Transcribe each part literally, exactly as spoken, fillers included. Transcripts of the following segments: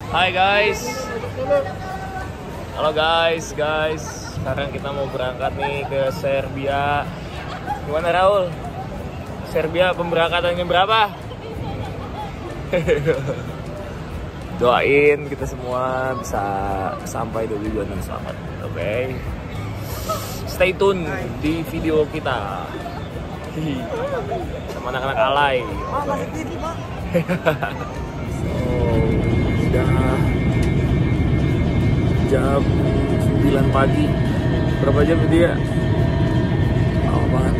Hai guys. Halo guys, guys. Sekarang kita mau berangkat nih ke Serbia. Gimana Raul? Serbia pemberangkatannya berapa? Doain kita semua bisa sampai di tujuan dengan selamat. Oke. Okay? Stay tune di video kita. Sama anak-anak alay. Oh, udah jam sembilan pagi. Berapa jam tadi ya? Lama banget.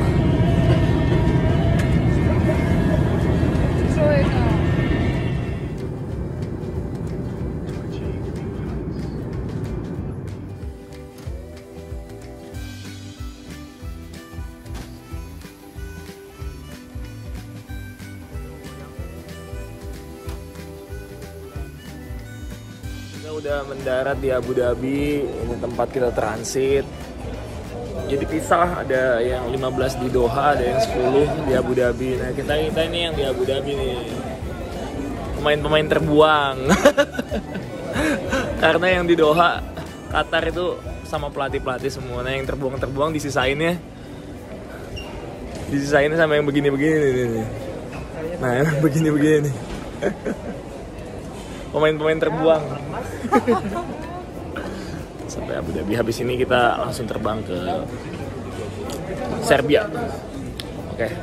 Kita udah mendarat di Abu Dhabi. Ini tempat kita transit. Jadi pisah, ada yang lima belas di Doha, ada yang sepuluh di Abu Dhabi. Nah kita kita ini yang di Abu Dhabi nih. Pemain-pemain terbuang. Karena yang di Doha, Qatar itu sama pelatih-pelatih semua. Nah yang terbuang-terbuang disisainnya. Disisainnya sama yang begini-begini nih. Nah yang begini-begini nih. Pemain-pemain terbuang. Sampai Abu Dhabi. Habis ini kita langsung terbang ke Serbia. Oke. Okay.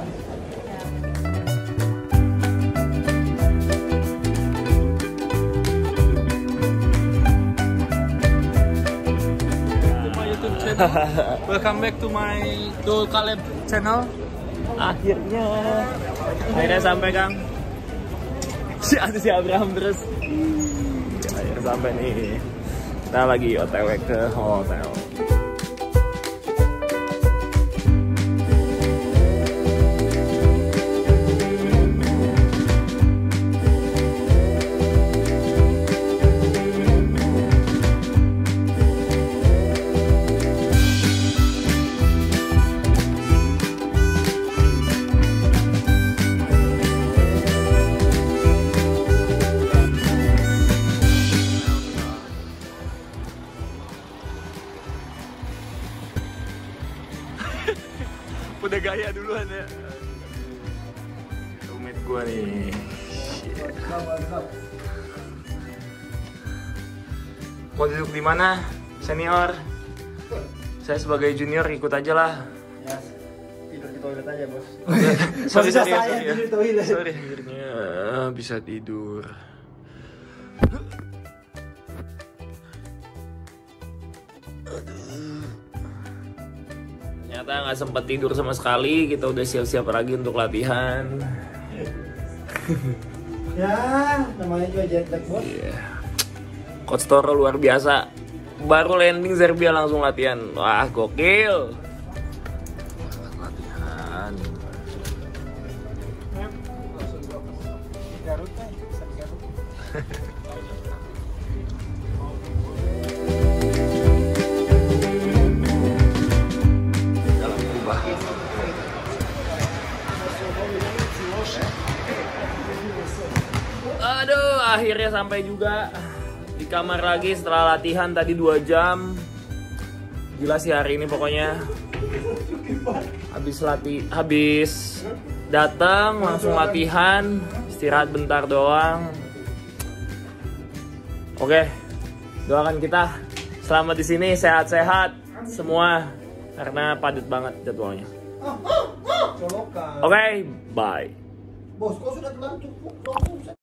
To my YouTube channel. Welcome back to my Dol Caleb channel. Akhirnya, akhirnya sampai Kang. Si ada si Abraham terus. Akhirnya sampai nih. Kita lagi O T W ke hotel. Udah gaya duluan ya. Roommate gua nih. Mau duduk di mana, senior? Saya sebagai junior ikut aja lah. Ya, tidur di toilet aja bos. sorry, sorry, saya sorry, tidur di toilet. sorry, akhirnya bisa tidur. Ternyata nggak sempat tidur sama sekali. Kita udah siap-siap lagi untuk latihan. Ya, namanya juga jet lag bos. Yeah. Coach Toro luar biasa. Baru landing Serbia langsung latihan. Wah, gokil. Latihan. Garut nih, bisa di Garut. Dalam kubah. Aduh, akhirnya sampai juga di kamar lagi setelah latihan tadi dua jam. Gila sih hari ini pokoknya. Habis latih, habis datang langsung latihan, istirahat bentar doang. Oke, doakan kita selamat di sini, sehat-sehat semua karena padat banget jadwalnya. Colokan. Oke, bye. Bos, kau sudah telan cukup.